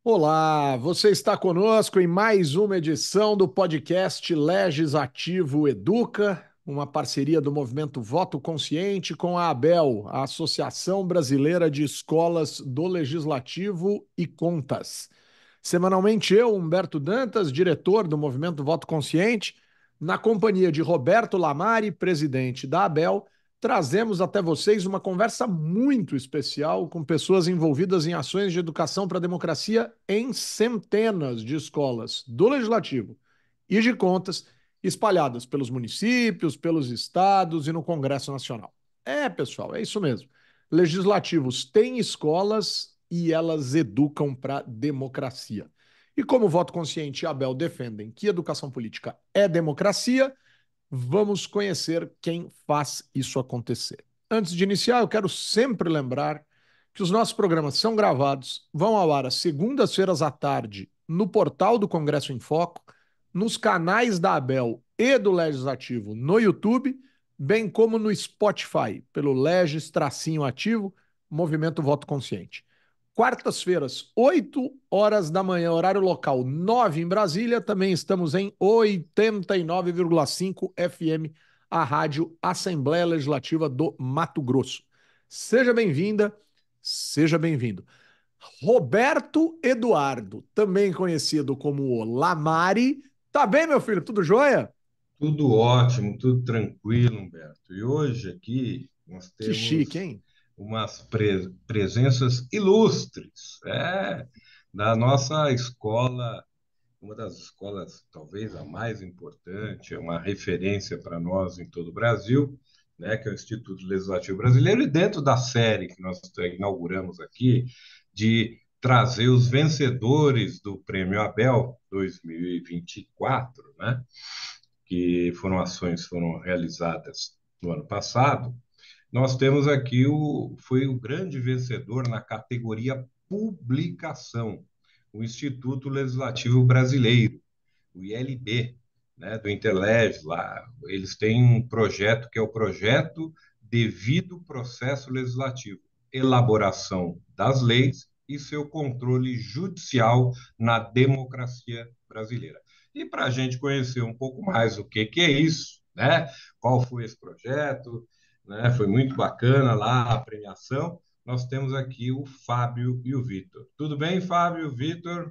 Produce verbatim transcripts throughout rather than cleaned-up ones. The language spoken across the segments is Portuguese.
Olá, você está conosco em mais uma edição do podcast Legislativo Educa, uma parceria do Movimento Voto Consciente com a ABEL, a Associação Brasileira de Escolas do Legislativo e Contas. Semanalmente eu, Humberto Dantas, diretor do Movimento Voto Consciente, na companhia de Roberto Lamari, presidente da ABEL, trazemos até vocês uma conversa muito especial com pessoas envolvidas em ações de educação para a democracia em centenas de escolas do Legislativo e de Contas, espalhadas pelos municípios, pelos estados e no Congresso Nacional. É, pessoal, é isso mesmo. Legislativos têm escolas e elas educam para a democracia. E como o Voto Consciente e a Abel defendem que educação política é democracia, vamos conhecer quem faz isso acontecer. Antes de iniciar, eu quero sempre lembrar que os nossos programas são gravados, vão ao ar às segundas-feiras à tarde no portal do Congresso em Foco, nos canais da Abel e do Legislativo no YouTube, bem como no Spotify, pelo Legis Tracinho Ativo, Movimento Voto Consciente. Quartas-feiras, oito horas da manhã, horário local, nove em Brasília. Também estamos em oitenta e nove vírgula cinco F M, a Rádio Assembleia Legislativa do Mato Grosso. Seja bem-vinda, seja bem-vindo. Roberto Eduardo, também conhecido como o Lamari. Tá bem, meu filho? Tudo jóia? Tudo ótimo, tudo tranquilo, Humberto. E hoje aqui nós Que chique, temos hein? umas pre- presenças ilustres, é, da nossa escola, uma das escolas talvez a mais importante, é uma referência para nós em todo o Brasil, né, que é o Instituto Legislativo Brasileiro, e dentro da série que nós inauguramos aqui, de trazer os vencedores do Prêmio Abel dois mil e vinte e quatro, né? Que foram ações que foram realizadas no ano passado, nós temos aqui o foi o grande vencedor na categoria publicação, o Instituto Legislativo Brasileiro, o I L B, né, do Interleg lá. Eles têm um projeto que é o projeto Devido Processo Legislativo, elaboração das leis e seu controle judicial na democracia brasileira. E para a gente conhecer um pouco mais o que, que é isso, né? Qual foi esse projeto, né? Foi muito bacana lá a premiação. Nós temos aqui o Fábio e o Vitor. Tudo bem, Fábio, Vitor?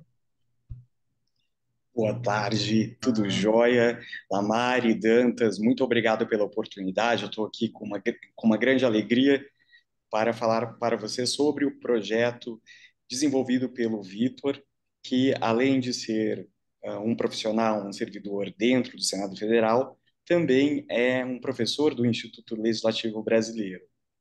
Boa tarde, tudo jóia? Lamari, Dantas, muito obrigado pela oportunidade. Eu estou aqui com uma, com uma grande alegria para falar para você sobre o projeto desenvolvido pelo Vitor, que além de ser uh, um profissional, um servidor dentro do Senado Federal, também é um professor do Instituto Legislativo Brasileiro.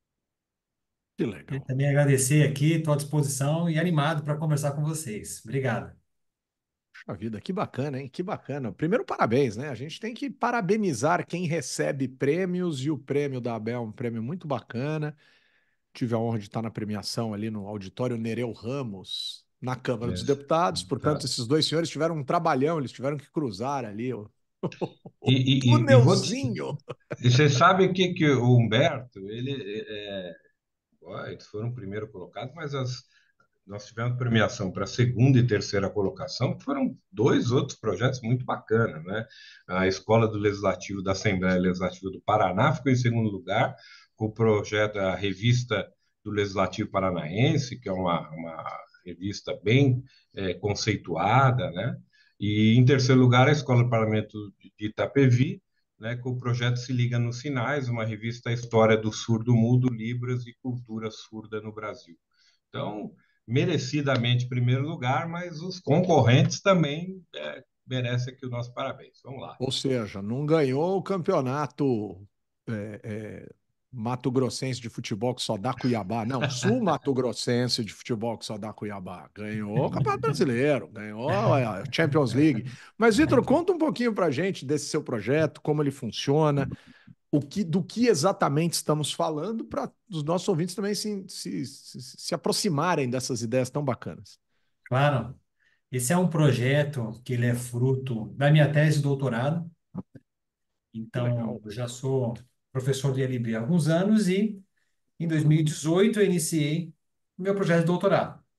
Que E legal. também agradecer aqui, estou à disposição e animado para conversar com vocês. Obrigado. Puxa vida, que bacana, hein? Que bacana. Primeiro, parabéns, né? A gente tem que parabenizar quem recebe prêmios e o prêmio da Abel é um prêmio muito bacana. Tive a honra de estar na premiação ali no auditório Nereu Ramos, na Câmara dos Yes. Deputados. Portanto, Tá. esses dois senhores tiveram um trabalhão, eles tiveram que cruzar ali o, E, o e, e, e vou te- túnelzinho. e você sabe o que, que o Humberto, ele, é, ó, eles foram primeiro colocados, mas as, nós tivemos premiação para segunda e terceira colocação, que foram dois outros projetos muito bacanas, né? A Escola do Legislativo da Assembleia Legislativa do Paraná ficou em segundo lugar, com o projeto, a revista do Legislativo Paranaense, que é uma, uma revista bem é, conceituada, né? E em terceiro lugar, a Escola do Parlamento de Itapevi, né, com o projeto Se Liga nos Sinais, uma revista História do Surdo Mudo, Libras e Cultura Surda no Brasil. Então, merecidamente primeiro lugar, mas os concorrentes também é, merecem aqui o nosso parabéns. Vamos lá. Ou seja, não ganhou o campeonato é, é, mato-grossense de futebol que só dá Cuiabá. Não, sul-mato-grossense de futebol que só dá Cuiabá. Ganhou o Campeonato Brasileiro, ganhou a Champions League. Mas, Vitor, conta um pouquinho pra gente desse seu projeto, como ele funciona, o que, do que exatamente estamos falando, para os nossos ouvintes também se, se, se, se aproximarem dessas ideias tão bacanas. Claro, esse é um projeto que ele é fruto da minha tese de doutorado. Que Então, legal. eu já sou professor de L B há alguns anos e em dois mil e dezoito eu iniciei o meu projeto de doutorado.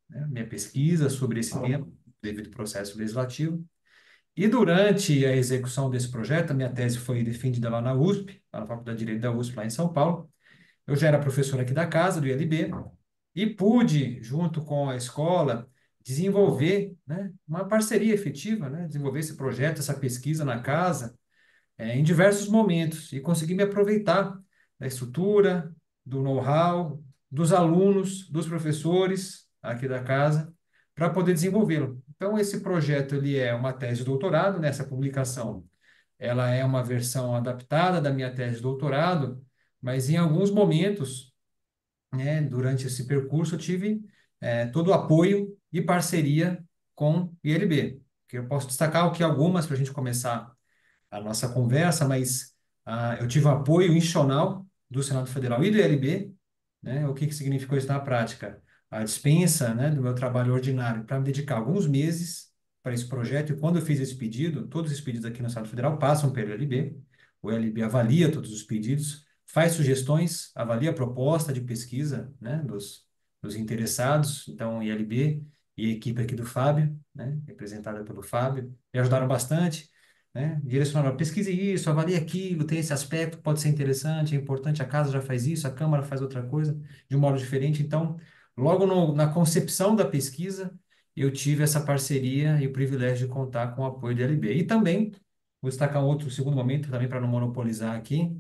né, minha pesquisa sobre esse tema, devido ao processo legislativo. E durante a execução desse projeto, a minha tese foi defendida lá na U S P, lá na Faculdade de Direito da U S P, lá em São Paulo. Eu já era professor aqui da casa, do I L B, e pude, junto com a escola, desenvolver, né, uma parceria efetiva, né, desenvolver esse projeto, essa pesquisa na casa, eh, em diversos momentos, e conseguir me aproveitar da estrutura, do know-how, dos alunos, dos professores aqui da casa, para poder desenvolvê-lo. Então, esse projeto ele é uma tese de doutorado, nessa publicação. Ela é uma versão adaptada da minha tese de doutorado, mas em alguns momentos, né, durante esse percurso, eu tive eh, todo o apoio e parceria com o I L B. Que eu posso destacar aqui algumas para a gente começar a nossa conversa, mas ah, eu tive o apoio institucional do Senado Federal e do I L B, né? O que que significou isso na prática? A dispensa, né, do meu trabalho ordinário para me dedicar alguns meses para esse projeto, e quando eu fiz esse pedido, todos os pedidos aqui no Senado Federal passam pelo I L B, o I L B avalia todos os pedidos, faz sugestões, avalia a proposta de pesquisa, né, dos, dos interessados, então o I L B e a equipe aqui do Fábio, né, representada pelo Fábio, me ajudaram bastante, né? Direcionaram, pesquise isso, avalie aquilo, tem esse aspecto, pode ser interessante, é importante, a casa já faz isso, a Câmara faz outra coisa, de um modo diferente. Então, logo no, na concepção da pesquisa, eu tive essa parceria e o privilégio de contar com o apoio do I L B. E também, vou destacar um outro segundo momento, também para não monopolizar aqui,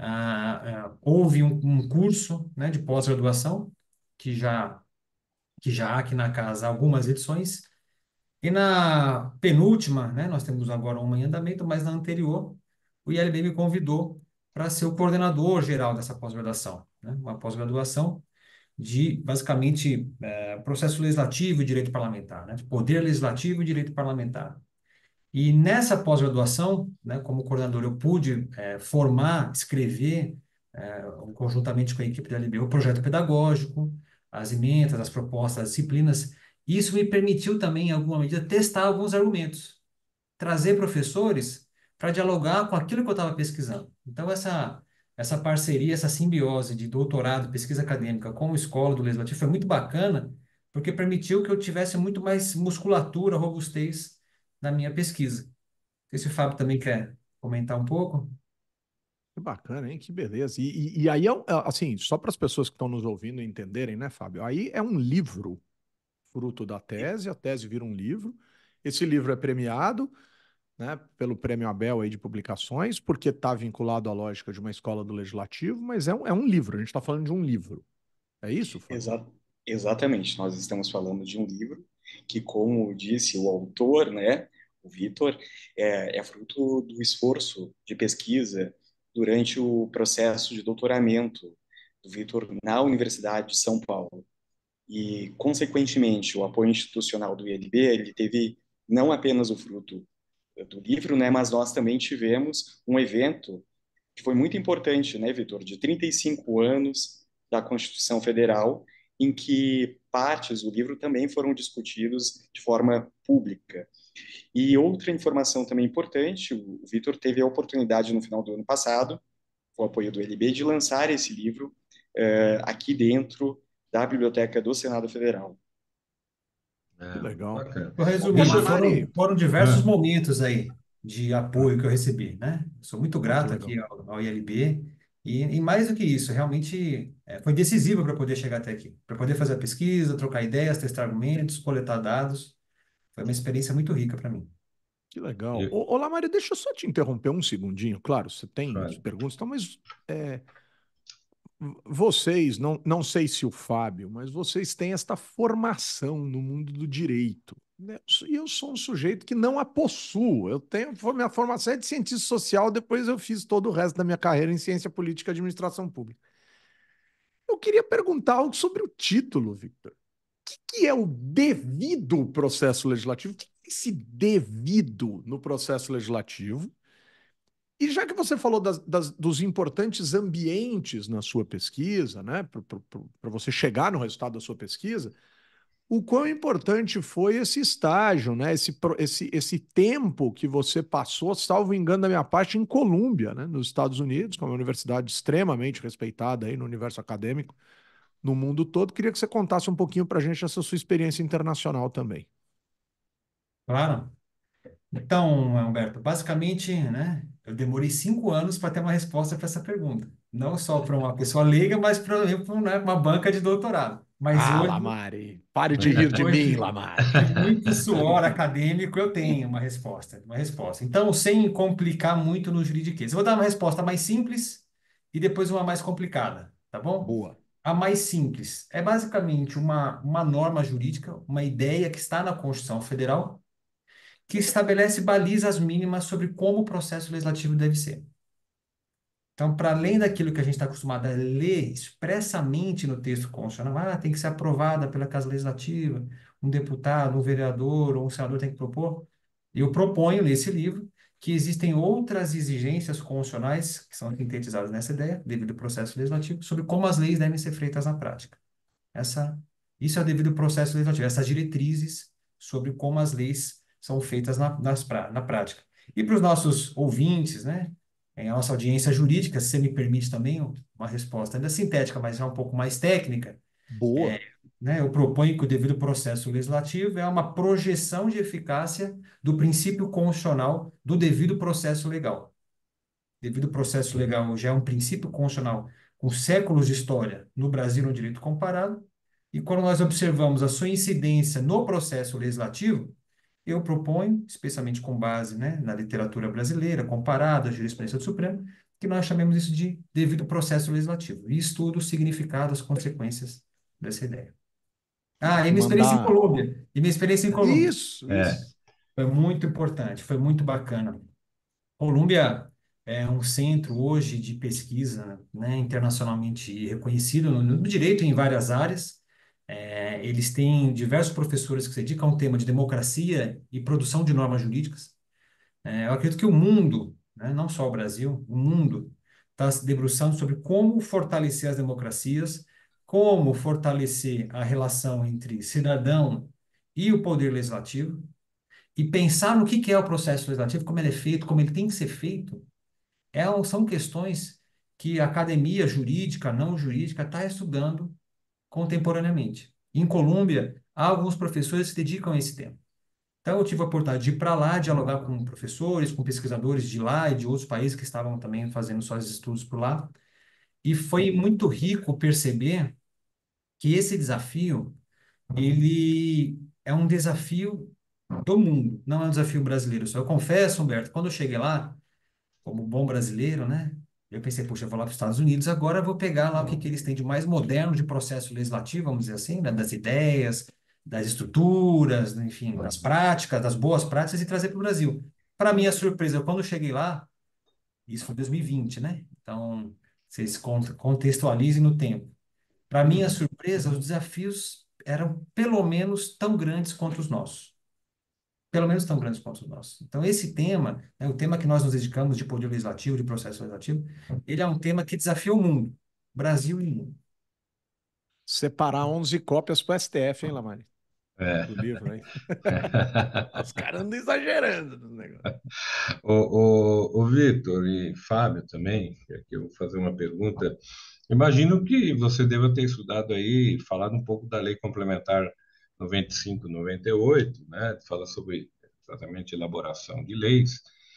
ah, ah, houve um, um curso, né, de pós-graduação, que já, que já há aqui na casa algumas edições, e na penúltima, né, nós temos agora uma em andamento, mas na anterior, o I L B me convidou para ser o coordenador geral dessa pós-graduação, né? Uma pós-graduação de, basicamente, eh, processo legislativo e direito parlamentar, né? De poder legislativo e direito parlamentar. E nessa pós-graduação, né, como coordenador, eu pude eh, formar, escrever, eh, conjuntamente com a equipe da L B, o projeto pedagógico, as emendas, as propostas, as disciplinas. Isso me permitiu também, em alguma medida, testar alguns argumentos, trazer professores para dialogar com aquilo que eu estava pesquisando. Então, essa, essa parceria, essa simbiose de doutorado, pesquisa acadêmica com a escola do Legislativo foi muito bacana, porque permitiu que eu tivesse muito mais musculatura, robustez na minha pesquisa. Não sei se o Fábio também quer comentar um pouco. Que bacana, hein? Que beleza. E, e, e aí, é um- é, assim, só para as pessoas que estão nos ouvindo entenderem, né, Fábio? Aí é um livro fruto da tese, a tese vira um livro. Esse livro é premiado, né, pelo Prêmio Abel aí de publicações, porque está vinculado à lógica de uma escola do legislativo, mas é um, é um livro, a gente está falando de um livro. É isso, Fábio? Exa exatamente, nós estamos falando de um livro que, como disse o autor, né, o Vitor, é, é fruto do esforço de pesquisa durante o processo de doutoramento do Vitor na Universidade de São Paulo. E, consequentemente, o apoio institucional do I L B, ele teve não apenas o fruto do livro, né, mas nós também tivemos um evento que foi muito importante, né, Vitor, de trinta e cinco anos da Constituição Federal, em que partes do livro também foram discutidos de forma pública. E outra informação também importante, o Vitor teve a oportunidade no final do ano passado, com o apoio do L B, de lançar esse livro uh, aqui dentro da Biblioteca do Senado Federal. Que É, legal. bacana. Estou Deixa resumindo, eu... foram, Lamari. foram diversos Ah, momentos aí de Ah, apoio que eu recebi, né? Sou muito que grato legal. aqui ao, ao I L B e, e mais do que isso, realmente é, foi decisivo para poder chegar até aqui, para poder fazer a pesquisa, trocar ideias, testar argumentos, coletar dados. Foi uma experiência muito rica para mim. Que legal. eu... Ô, ô Lamari, deixa eu só te interromper um segundinho. Claro, você tem Fale. perguntas, tá, mas é, vocês, não, não sei se o Fábio, mas vocês têm esta formação no mundo do direito, né? E eu sou um sujeito que não a possuo. Eu tenho, minha formação é de cientista social, depois eu fiz todo o resto da minha carreira em ciência política e administração pública. Eu queria perguntar algo sobre o título, Victor. O que que é o devido processo legislativo? O que é esse devido no processo legislativo? E já que você falou das, das, dos importantes ambientes na sua pesquisa, né, para você chegar no resultado da sua pesquisa, o quão importante foi esse estágio, né, esse, esse, esse tempo que você passou, salvo engano da minha parte, em Colômbia, né, nos Estados Unidos, que é uma universidade extremamente respeitada aí no universo acadêmico, no mundo todo. Queria que você contasse um pouquinho para a gente essa sua experiência internacional também. Claro. Então, Humberto, basicamente, né, eu demorei cinco anos para ter uma resposta para essa pergunta. Não só para uma pessoa leiga, mas para né, uma banca de doutorado. Mas Ah, hoje, Lamari, pare de mas rir de mim, hoje, Lamari. de muito suor acadêmico, eu tenho uma resposta, uma resposta. Então, sem complicar muito no juridiquês. Eu vou dar uma resposta mais simples e depois uma mais complicada, tá bom? Boa. A mais simples é basicamente uma, uma norma jurídica, uma ideia que está na Constituição Federal, que estabelece balizas mínimas sobre como o processo legislativo deve ser. Então, para além daquilo que a gente está acostumado a ler expressamente no texto constitucional, ah, tem que ser aprovada pela Casa Legislativa, um deputado, um vereador ou um senador tem que propor. Eu proponho nesse livro que existem outras exigências constitucionais que são sintetizadas nessa ideia, devido ao processo legislativo, sobre como as leis devem ser feitas na prática. Essa, isso é devido ao processo legislativo, essas diretrizes sobre como as leis são feitas na, nas, pra- na prática. E para os nossos ouvintes, né, em a nossa audiência jurídica, se você me permite também uma resposta ainda sintética, mas já um pouco mais técnica, é, Boa. né, eu proponho que o devido processo legislativo é uma projeção de eficácia do princípio constitucional do devido processo legal. Devido processo legal já é um princípio constitucional com séculos de história no Brasil no direito comparado, e quando nós observamos a sua incidência no processo legislativo, eu proponho, especialmente com base, né, na literatura brasileira, comparada à jurisprudência do Supremo, que nós chamemos isso de devido processo legislativo, e estudo o significado, as consequências dessa ideia. Ah, e minha experiência em Mandar. Colômbia, e minha experiência em Colômbia Isso, É, isso. foi muito importante, foi muito bacana. Colômbia é um centro hoje de pesquisa, né, internacionalmente reconhecido no, no direito em várias áreas. É, eles têm diversos professores que se dedicam ao tema de democracia e produção de normas jurídicas. É, eu acredito que o mundo, né, não só o Brasil, o mundo está se debruçando sobre como fortalecer as democracias, como fortalecer a relação entre cidadão e o poder legislativo, e pensar no que que é o processo legislativo, como ele é feito, como ele tem que ser feito é, um- são questões que a academia jurídica, não jurídica, está estudando contemporaneamente. Em Colômbia, há alguns professores que se dedicam a esse tema. Então, eu tive a oportunidade de ir para lá, dialogar com professores, com pesquisadores de lá e de outros países que estavam também fazendo seus estudos por lá. E foi muito rico perceber que esse desafio, ele é um desafio do mundo, não é um desafio brasileiro só. Eu confesso, Humberto, quando eu cheguei lá, como bom brasileiro, né? Eu pensei, puxa, eu vou lá para os Estados Unidos, agora eu vou pegar lá o que, que eles têm de mais moderno de processo legislativo, vamos dizer assim, né? Das ideias, das estruturas, enfim, das práticas, das boas práticas e trazer para o Brasil. Para minha surpresa, quando eu cheguei lá, isso foi dois mil e vinte, né? Então, vocês con- contextualizem no tempo. Para minha surpresa, os desafios eram pelo menos tão grandes quanto os nossos, pelo menos tão grandes quanto os nossos. Então, esse tema, né, o tema que nós nos dedicamos de poder legislativo, de processo legislativo, ele é um tema que desafia o mundo, Brasil e mundo. Separar onze cópias para o S T F, hein, Lamari? é. Do livro, hein? Os caras andam exagerando no negócio. O, o, o Vitor e Fábio também, que aqui eu vou fazer uma pergunta. Imagino que você deva ter estudado aí, falado um pouco da Lei Complementar noventa e cinco, noventa e oito, né? Fala sobre exatamente elaboração de leis.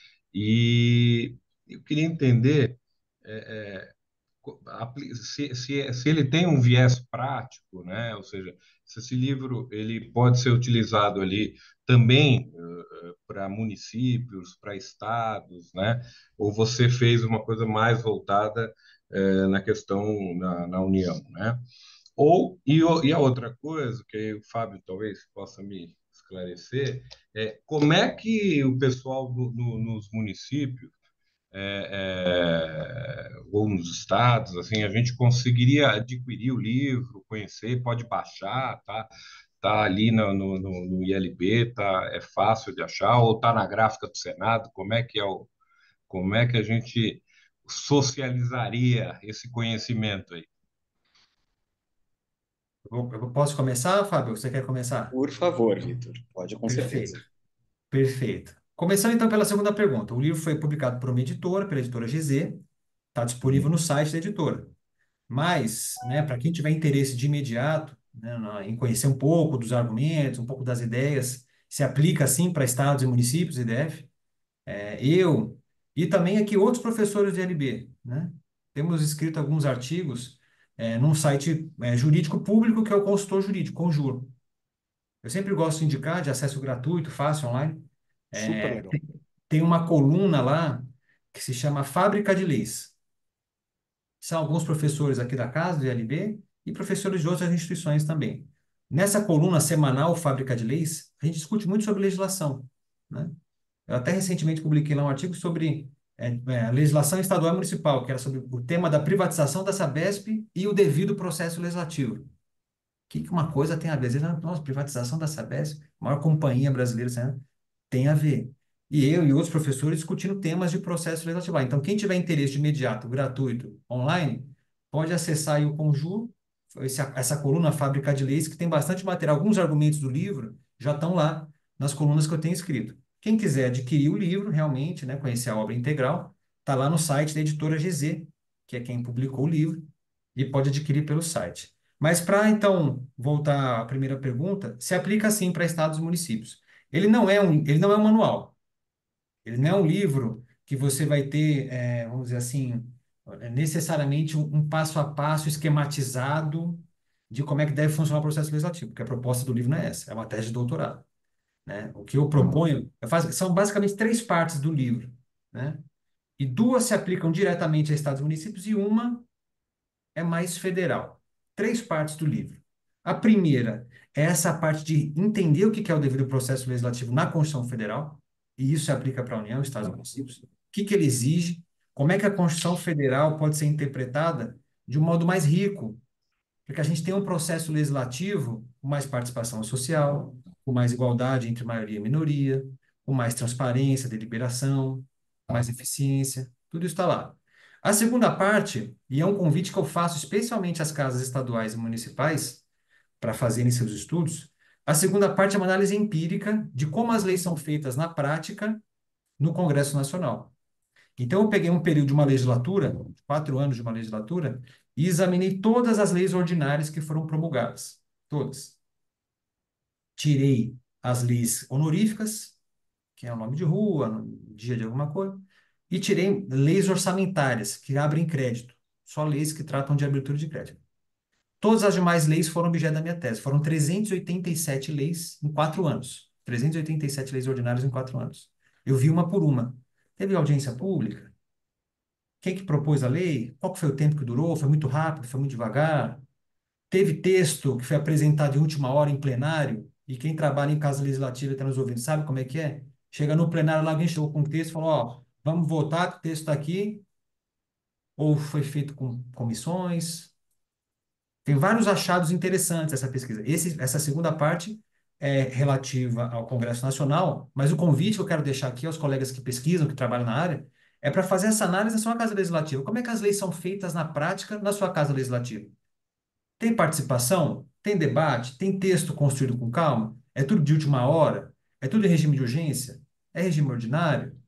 E eu queria entender é, é, co- apli- se, se, se ele tem um viés prático, né? Ou seja, se esse livro ele pode ser utilizado ali também para municípios, para estados, né? Ou você fez uma coisa mais voltada eh, na questão na, na União, né? Ou e, o- e a outra coisa que aí o Fábio talvez possa me esclarecer é como é que o pessoal do- no- nos municípios é, é, ou nos estados, assim, a gente conseguiria adquirir o livro, conhecer, pode baixar, tá? Tá ali no, no, no no I L B, tá, é fácil de achar, ou tá na gráfica do Senado, como é que é o, como é que a gente socializaria esse conhecimento aí? Eu, eu posso começar, Fábio? Você quer começar? Por favor, Vitor, pode com certeza. Perfeito, perfeito. Começando então pela segunda pergunta. O livro foi publicado por uma editora, pela editora G Z, está disponível Uhum. no site da editora. Mas, né, para quem tiver interesse de imediato, né, na- em conhecer um pouco dos argumentos, um pouco das ideias, se aplica assim para estados e municípios, I D F, é, eu e também aqui outros professores de L B, né? Temos escrito alguns artigos é, num site é, jurídico público que é o Consultor Jurídico, Conjur. Eu sempre gosto de indicar, de acesso gratuito, fácil, online. Super É, legal. tem uma coluna lá que se chama Fábrica de Leis. São alguns professores aqui da casa, do I L B, e professores de outras instituições também. Nessa coluna semanal Fábrica de Leis, a gente discute muito sobre legislação, né? Eu até recentemente publiquei lá um artigo sobre é, é, legislação estadual e municipal, que era sobre o tema da privatização da Sabesp e o devido processo legislativo. O que que uma coisa tem a ver? Às vezes, nossa, privatização da Sabesp, maior companhia brasileira, né? Tem a ver. E eu e outros professores discutindo temas de processo legislativo. Ah, então, quem tiver interesse de imediato, gratuito, online, pode acessar aí o Conjur, esse, essa coluna Fábrica de Leis, que tem bastante material. Alguns argumentos do livro já estão lá nas colunas que eu tenho escrito. Quem quiser adquirir o livro, realmente, né, conhecer a obra integral, está lá no site da editora G Z, que é quem publicou o livro, e pode adquirir pelo site. Mas para, então, voltar à primeira pergunta, se aplica sim para estados e municípios. Ele não é um, ele não é um manual. Ele não é um livro que você vai ter, é, vamos dizer assim, é, necessariamente um, um passo a passo esquematizado de como é que deve funcionar o processo legislativo, porque a proposta do livro não é essa, é uma tese de doutorado, né? O que eu proponho, eu faço, são basicamente três partes do livro, né? E duas se aplicam diretamente a estados e municípios e uma é mais federal. Três partes do livro. A primeira é essa parte de entender o que é o devido processo legislativo na Constituição Federal, e isso se aplica para a União, Estados e municípios. O que que ele exige, como é que a Constituição Federal pode ser interpretada de um modo mais rico, porque a gente tem um processo legislativo com mais participação social, com mais igualdade entre maioria e minoria, com mais transparência, deliberação, mais eficiência, tudo isso está lá. A segunda parte, e é um convite que eu faço especialmente às casas estaduais e municipais para fazerem seus estudos, a segunda parte é uma análise empírica de como as leis são feitas na prática no Congresso Nacional. Então, eu peguei um período de uma legislatura, quatro anos de uma legislatura, e examinei todas as leis ordinárias que foram promulgadas. Todas. Tirei as leis honoríficas, que é o nome de rua, no dia de alguma coisa, e tirei leis orçamentárias, que abrem crédito. Só leis que tratam de abertura de crédito. Todas as demais leis foram objeto da minha tese. Foram trezentas e oitenta e sete leis em quatro anos. trezentas e oitenta e sete leis ordinárias em quatro anos. Eu vi uma por uma. Teve audiência pública? Quem que propôs a lei? Qual que foi o tempo que durou? Foi muito rápido? Foi muito devagar? Teve texto que foi apresentado em última hora em plenário? E quem trabalha em casa legislativa e está nos ouvindo sabe como é que é? Chega no plenário lá, alguém chegou com o texto e falou, ó, vamos votar, que o texto está aqui. Ou foi feito com comissões. Tem vários achados interessantes essa pesquisa. Esse, essa segunda parte é relativa ao Congresso Nacional, mas o convite que eu quero deixar aqui aos colegas que pesquisam, que trabalham na área, é para fazer essa análise na sua casa legislativa. Como é que as leis são feitas na prática na sua casa legislativa? Tem participação? Tem debate? Tem texto construído com calma? É tudo de última hora? É tudo em regime de urgência? É regime ordinário?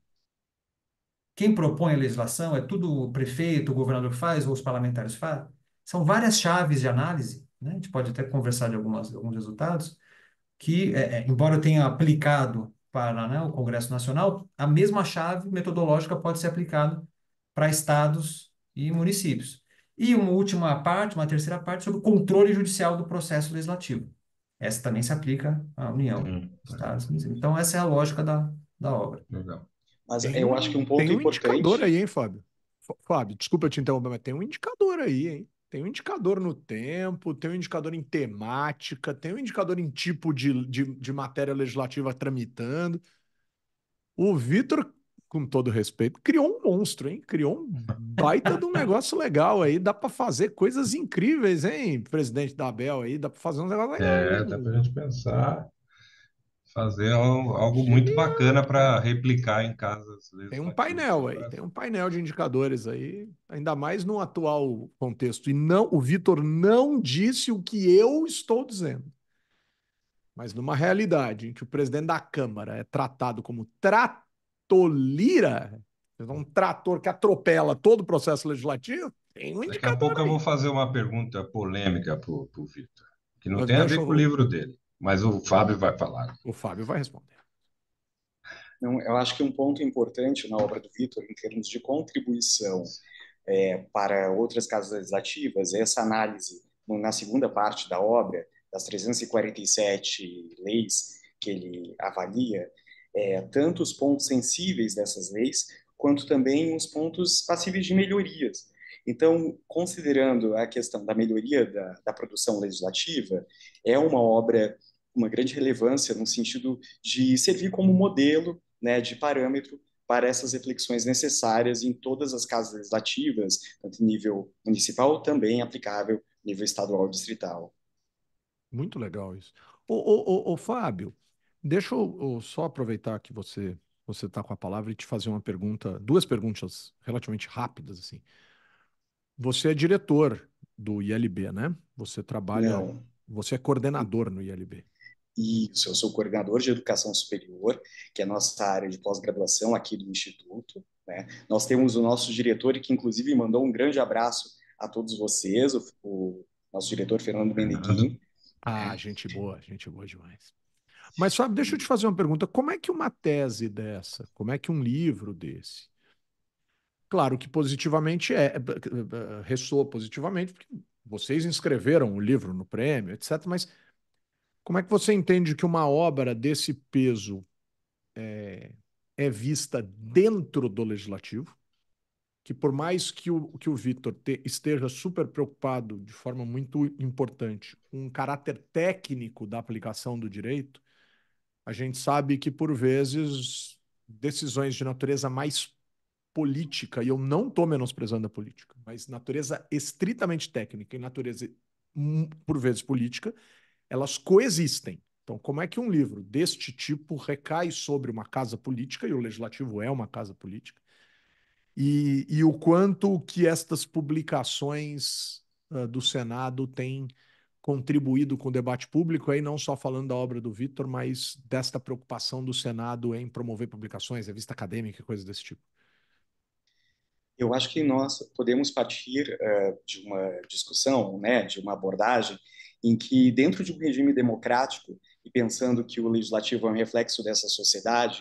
Quem propõe a legislação é tudo o prefeito, o governador que faz ou os parlamentares fazem? São várias chaves de análise, né? A gente pode até conversar de algumas, alguns resultados, que, é, é, embora eu tenha aplicado para, né, o Congresso Nacional, a mesma chave metodológica pode ser aplicada para estados e municípios. E uma última parte, uma terceira parte, sobre o controle judicial do processo legislativo. Essa também se aplica à União, Hum, estados e municípios. Então, essa é a lógica da, da obra. legal. Mas Tem eu acho que um, um ponto tem um indicador importante. aí, hein, Fábio? F- Fábio, desculpa eu te interromper, mas tem um indicador aí, hein? Tem um indicador no tempo, tem um indicador em temática, tem um indicador em tipo de, de, de matéria legislativa tramitando. O Vitor, com todo respeito, criou um monstro, hein? Criou um baita de um negócio legal aí. Dá para fazer coisas incríveis, hein, presidente da Abel aí? Dá para fazer um negócio legal É, dá para a aí. gente pensar, fazer al- algo muito Genial, bacana para cara. replicar em casas Tem um legislativas painel pelo aí, tem Brasil. um painel de indicadores aí, ainda mais no atual contexto. E não, o Vitor não disse o que eu estou dizendo. Mas numa realidade em que o presidente da Câmara é tratado como tratolira, um trator que atropela todo o processo legislativo, tem um Daqui a indicador pouco eu vou aí. fazer uma pergunta polêmica para o Vitor, que não Mas tem a deixa ver com o o, livro dele, mas o Fábio vai falar. o Fábio vai responder. Não, eu acho que um ponto importante na obra do Vitor, em termos de contribuição é, para outras casas legislativas, é essa análise no- na segunda parte da obra, das trezentas e quarenta e sete leis que ele avalia, é, tanto os pontos sensíveis dessas leis, quanto também os pontos passíveis de melhorias. Então, considerando a questão da melhoria da, da produção legislativa, é uma obra com uma grande relevância no sentido de servir como modelo, né, de parâmetro para essas reflexões necessárias em todas as casas legislativas, tanto em nível municipal, também aplicável em nível estadual e distrital. Muito legal isso. Ô, ô, ô, ô, Fábio, deixa eu, eu só aproveitar que você você está com a palavra e te fazer uma pergunta, duas perguntas relativamente rápidas, assim. Você é diretor do I L B, né? Você trabalha, Não, você é coordenador no I L B. isso, eu sou coordenador de educação superior, que é a nossa área de pós-graduação aqui do Instituto, né? Nós temos o nosso diretor, que inclusive mandou um grande abraço a todos vocês, o, o nosso diretor Fernando Fernando. Meneguin, Ah, né? gente boa, gente boa demais. Mas, Fábio, deixa eu te fazer uma pergunta. Como é que uma tese dessa, como é que um livro desse, claro que positivamente é, é, é, ressoa positivamente, porque vocês inscreveram o livro no prêmio, etcétera. Mas como é que você entende que uma obra desse peso é, é vista dentro do legislativo? Que por mais que o, que o Vitor te- esteja super preocupado de forma muito importante com um caráter técnico da aplicação do direito, a gente sabe que, por vezes, decisões de natureza mais política, e eu não estou menosprezando a política, mas natureza estritamente técnica e natureza, hum, por vezes, política, elas coexistem. Então, como é que um livro deste tipo recai sobre uma casa política, e o legislativo é uma casa política, e, e o quanto que estas publicações uh, do Senado têm contribuído com o debate público, aí não só falando da obra do Vitor, mas desta preocupação do Senado em promover publicações, revista acadêmica, coisas desse tipo. Eu acho que nós podemos partir uh, de uma discussão, né, de uma abordagem em que, dentro de um regime democrático, e pensando que o legislativo é um reflexo dessa sociedade,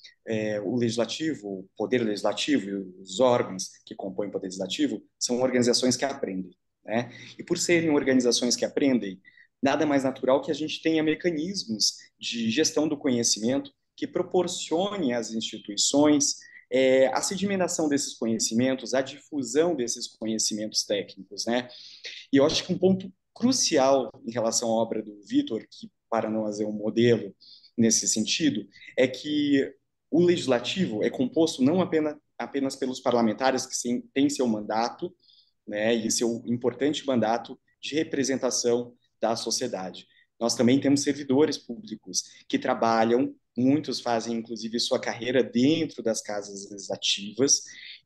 é, o legislativo, o poder legislativo e os órgãos que compõem o poder legislativo são organizações que aprendem, né? E por serem organizações que aprendem, nada mais natural que a gente tenha mecanismos de gestão do conhecimento que proporcione às instituições é, a sedimentação desses conhecimentos, a difusão desses conhecimentos técnicos, né? E eu acho que um ponto crucial em relação à obra do Vitor, que para nós é um modelo nesse sentido, é que o legislativo é composto não apenas, apenas pelos parlamentares que sim, têm seu mandato, né, e seu importante mandato de representação da sociedade. Nós também temos servidores públicos que trabalham, muitos fazem inclusive sua carreira dentro das casas legislativas,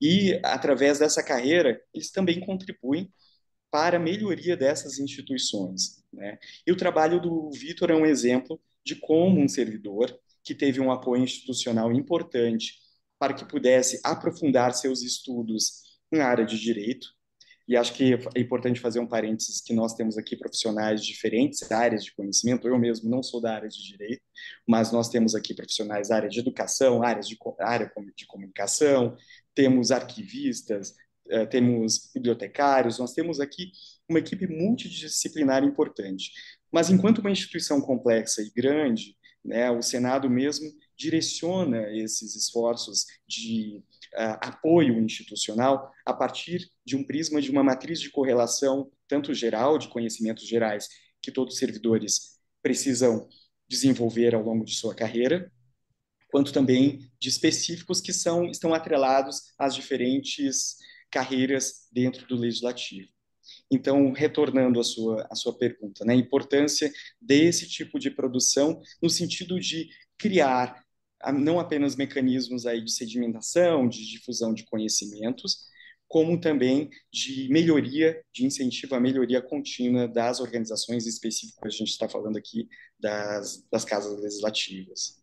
e através dessa carreira eles também contribuem para a melhoria dessas instituições, né? E o trabalho do Vitor é um exemplo de como um servidor que teve um apoio institucional importante para que pudesse aprofundar seus estudos na área de direito. E acho que é importante fazer um parênteses que nós temos aqui profissionais de diferentes áreas de conhecimento. Eu mesmo não sou da área de direito, mas nós temos aqui profissionais da área de educação, áreas de área de comunicação, temos arquivistas, eh, temos bibliotecários, nós temos aqui uma equipe multidisciplinar importante. Mas enquanto uma instituição complexa e grande, né, o Senado mesmo direciona esses esforços de uh, apoio institucional a partir de um prisma de uma matriz de correlação, tanto geral, de conhecimentos gerais, que todos os servidores precisam desenvolver ao longo de sua carreira, quanto também de específicos que são, estão atrelados às diferentes carreiras dentro do legislativo. Então, retornando à sua, à sua pergunta, né, a importância desse tipo de produção no sentido de criar não apenas mecanismos aí de sedimentação, de difusão de conhecimentos, como também de melhoria, de incentivo à melhoria contínua das organizações específicas, a gente está falando aqui das, das casas legislativas.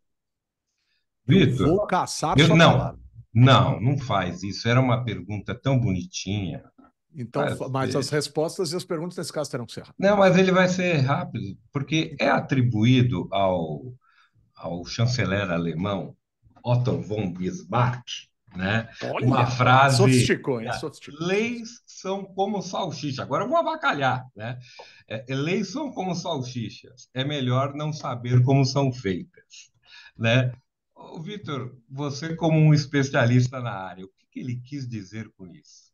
Eu Vitor, vou caçar eu sua não, palavra. não, não faz isso. Era uma pergunta tão bonitinha, Então, Vai fa- mas as ser. respostas e as perguntas nesse caso terão que ser rápidas. Não, mas ele vai ser rápido, porque é Então, atribuído ao, ao chanceler alemão Otto von Bismarck, né, uma olha, frase: sofisticou, hein? Sofisticou. leis são como salsicha. Agora eu vou avacalhar, né? É, leis são como salsichas. É melhor não saber como são feitas, né? Ô, Vitor, você como um especialista na área, o que que ele quis dizer com isso?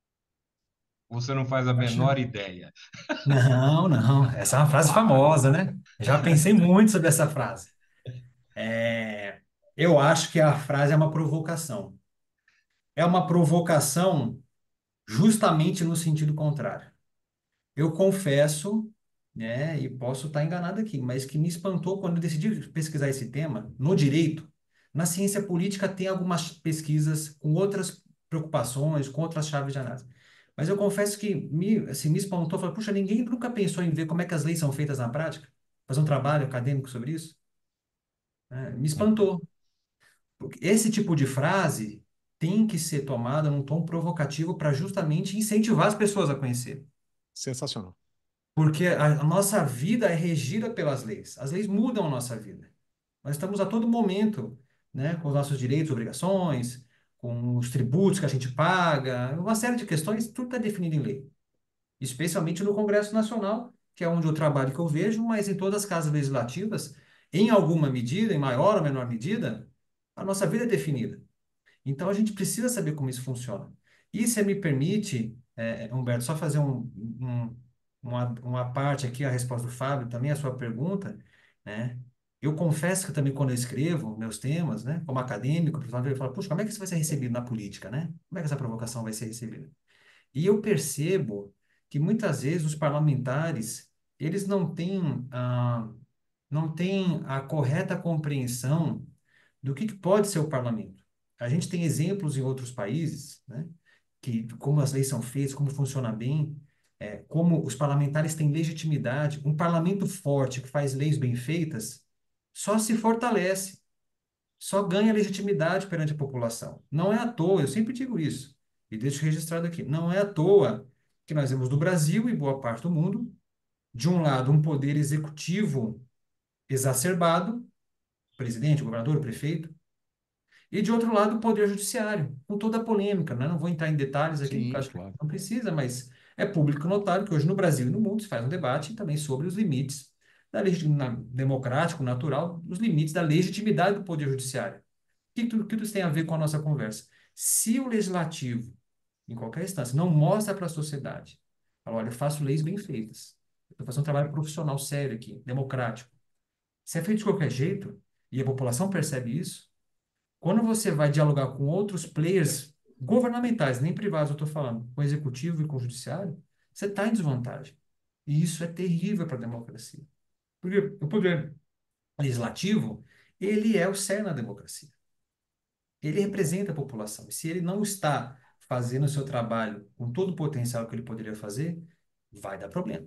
Você não faz a menor Acho- ideia. Não, não. Essa é uma frase famosa, né? Já pensei muito sobre essa frase. É, eu acho que a frase é uma provocação. É uma provocação justamente no sentido contrário. Eu confesso, né, e posso estar enganado aqui, mas que me espantou quando eu decidi pesquisar esse tema no direito. Na ciência política tem algumas pesquisas com outras preocupações, com outras chaves de análise. Mas eu confesso que me, assim, me espantou, falei, puxa, ninguém nunca pensou em ver como é que as leis são feitas na prática? Fazer um trabalho acadêmico sobre isso? Né? Me espantou. Porque esse tipo de frase tem que ser tomada num tom provocativo para justamente incentivar as pessoas a conhecer. Sensacional. Porque a, a nossa vida é regida pelas leis. As leis mudam a nossa vida. Nós estamos a todo momento, né, com os nossos direitos e obrigações, com os tributos que a gente paga, uma série de questões, tudo está definido em lei. Especialmente no Congresso Nacional, que é onde eu trabalho que eu vejo, mas em todas as casas legislativas, em alguma medida, em maior ou menor medida, a nossa vida é definida. Então a gente precisa saber como isso funciona. E se me permite, é, Humberto, só fazer um, um, uma, uma parte aqui, a resposta do Fábio, também a sua pergunta, né? Eu confesso que também quando eu escrevo meus temas, né, como acadêmico, eu falo, puxa, como é que isso vai ser recebido na política, né? Como é que essa provocação vai ser recebida? E eu percebo que muitas vezes os parlamentares, eles não têm, ah, não têm a correta compreensão do que, que pode ser o parlamento. A gente tem exemplos em outros países, né, que como as leis são feitas, como funciona bem, é, como os parlamentares têm legitimidade. Um parlamento forte que faz leis bem feitas só se fortalece, só ganha legitimidade perante a população. Não é à toa, eu sempre digo isso, e deixo registrado aqui, não é à toa que nós vemos no Brasil e boa parte do mundo, de um lado, um poder executivo exacerbado, presidente, governador, prefeito, e de outro lado, o Poder Judiciário, com toda a polêmica, né? Não vou entrar em detalhes aqui, porque Sim, acho que claro. não precisa, mas é público notário que hoje no Brasil e no mundo se faz um debate também sobre os limites da legitimidade democrático, natural, os limites da legitimidade do Poder Judiciário. O que, que, que isso tem a ver com a nossa conversa? Se o legislativo, em qualquer instância, não mostra para a sociedade, fala, olha, eu faço leis bem feitas, eu estou fazendo um trabalho profissional sério aqui, democrático. Se é feito de qualquer jeito, e a população percebe isso, quando você vai dialogar com outros players governamentais, nem privados, eu estou falando, com o executivo e com o judiciário, você está em desvantagem. E isso é terrível para a democracia. Porque o poder legislativo, ele é o cerne da democracia. Ele representa a população. E se ele não está fazendo o seu trabalho com todo o potencial que ele poderia fazer, vai dar problema.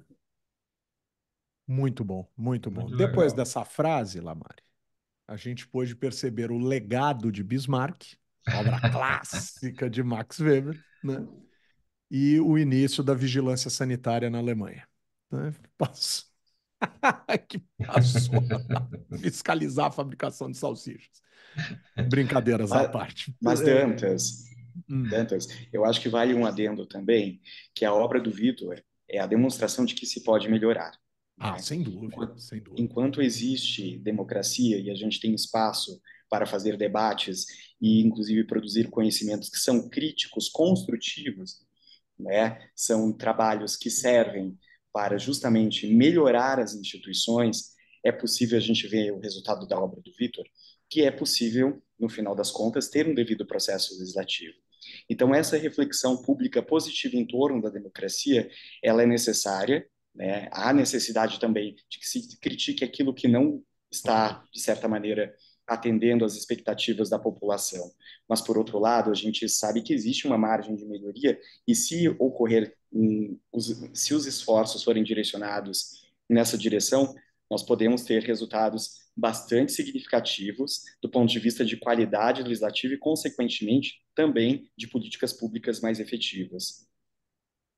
Muito bom, muito bom. Muito Depois legal. dessa frase, Lamari, a gente pôde perceber o legado de Bismarck, obra clássica de Max Weber, né? E o início da vigilância sanitária na Alemanha, né? Passou, que passou a fiscalizar a fabricação de salsichas. Brincadeiras à Mas, parte. mas É, Dantas, hum. Dantas, eu acho que vale um adendo também, que a obra do Vitor é a demonstração de que se pode melhorar, Ah, né? sem dúvida, Enquanto, sem dúvida. enquanto existe democracia e a gente tem espaço para fazer debates e, inclusive, produzir conhecimentos que são críticos, construtivos, né? São trabalhos que servem para justamente melhorar as instituições. É possível a gente ver o resultado da obra do Vitor, que é possível, no final das contas, ter um devido processo legislativo. Então, essa reflexão pública positiva em torno da democracia, ela é necessária, né? Há necessidade também de que se critique aquilo que não está, de certa maneira, atendendo às expectativas da população. Mas, por outro lado, a gente sabe que existe uma margem de melhoria e se ocorrer, um, os, se os esforços forem direcionados nessa direção, nós podemos ter resultados bastante significativos do ponto de vista de qualidade legislativa e, consequentemente, também de políticas públicas mais efetivas.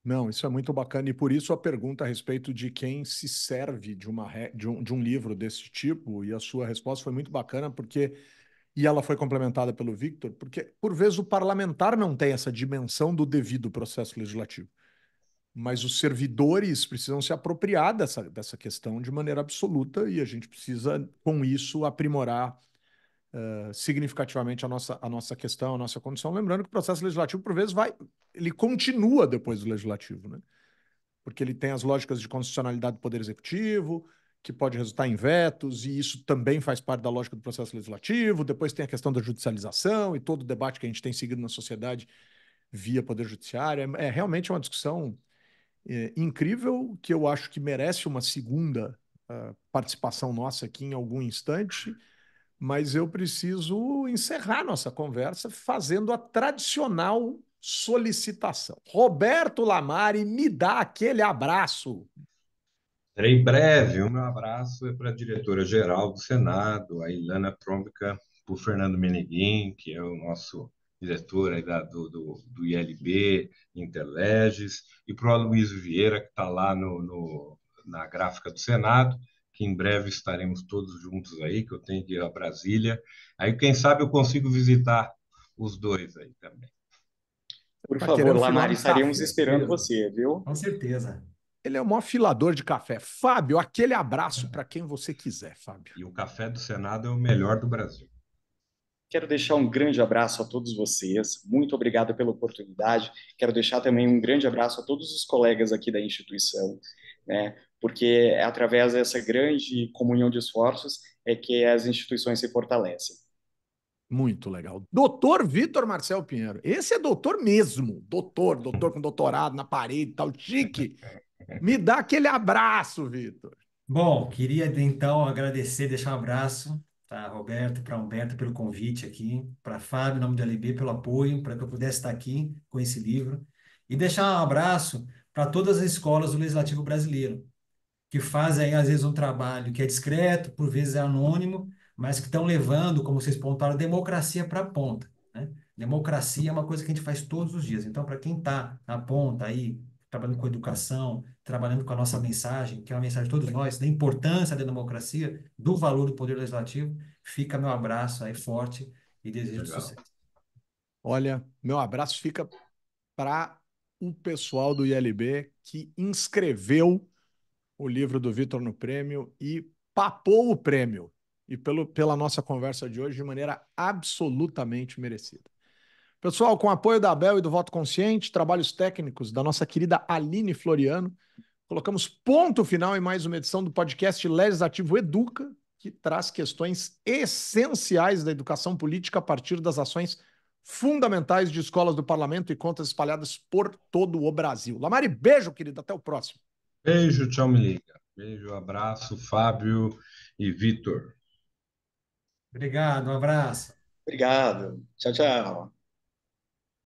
Não, isso é muito bacana e por isso a pergunta a respeito de quem se serve de, uma, re- de, um, de um livro desse tipo e a sua resposta foi muito bacana porque e ela foi complementada pelo Victor, porque por vezes o parlamentar não tem essa dimensão do devido processo legislativo, mas os servidores precisam se apropriar dessa, dessa questão de maneira absoluta e a gente precisa, com isso, aprimorar uh, significativamente a nossa, a nossa questão, a nossa condição. Lembrando que o processo legislativo, por vezes, vai, ele continua depois do legislativo, né? Porque ele tem as lógicas de constitucionalidade do Poder Executivo, que pode resultar em vetos, e isso também faz parte da lógica do processo legislativo. Depois tem a questão da judicialização e todo o debate que a gente tem seguido na sociedade via Poder Judiciário. É, é realmente uma discussão é, incrível que eu acho que merece uma segunda uh, participação nossa aqui em algum instante, mas eu preciso encerrar nossa conversa fazendo a tradicional solicitação. Roberto Lamari, me dá aquele abraço. Serei breve. O meu abraço é para a diretora-geral do Senado, a Ilana Trombica, para o Fernando Meneguin, que é o nosso diretor aí da, do, do, do I L B, Interleges, e para o Aloysio Vieira, que está lá no, no, na gráfica do Senado, que em breve estaremos todos juntos aí, que eu tenho que ir a Brasília. Aí, quem sabe, eu consigo visitar os dois aí também. Por Tá favor, querendo filar Lamari, um estaremos café esperando mesmo. você, viu? Com certeza. Ele é o maior filador de café. Fábio, aquele abraço para quem você quiser, Fábio. E o café do Senado é o melhor do Brasil. Quero deixar um grande abraço a todos vocês. Muito obrigado pela oportunidade. Quero deixar também um grande abraço a todos os colegas aqui da instituição, né? Porque é através dessa grande comunhão de esforços é que as instituições se fortalecem. Muito legal. Doutor Vitor Marcel Pinheiro. Esse é doutor mesmo. Doutor, doutor com doutorado na parede e tal. Chique. Me dá aquele abraço, Vitor. Bom, queria então agradecer, deixar um abraço para Roberto, para Humberto pelo convite aqui, para Fábio, em nome do L B, pelo apoio, para que eu pudesse estar aqui com esse livro. E deixar um abraço para todas as escolas do Legislativo Brasileiro, que fazem, aí, às vezes, um trabalho que é discreto, por vezes é anônimo, mas que estão levando, como vocês pontuaram, a democracia para a ponta, né? Democracia é uma coisa que a gente faz todos os dias. Então, para quem está na ponta aí, trabalhando com educação, trabalhando com a nossa mensagem, que é uma mensagem de todos nós, da importância da democracia, do valor do poder legislativo, fica meu abraço aí forte e desejo de Legal. sucesso. Olha, meu abraço fica para o pessoal do I L B que inscreveu o livro do Vitor no prêmio e papou o prêmio. E pelo, pela nossa conversa de hoje, de maneira absolutamente merecida. Pessoal, com apoio da Abel e do Voto Consciente, trabalhos técnicos da nossa querida Aline Floriano, colocamos ponto final em mais uma edição do podcast Legislativo Educa, que traz questões essenciais da educação política a partir das ações fundamentais de escolas do parlamento e contas espalhadas por todo o Brasil. Lamari, beijo, querido. Até o próximo. Beijo, tchau, me liga. Beijo, abraço, Fábio e Vitor. Obrigado, um abraço. Obrigado. Tchau, tchau.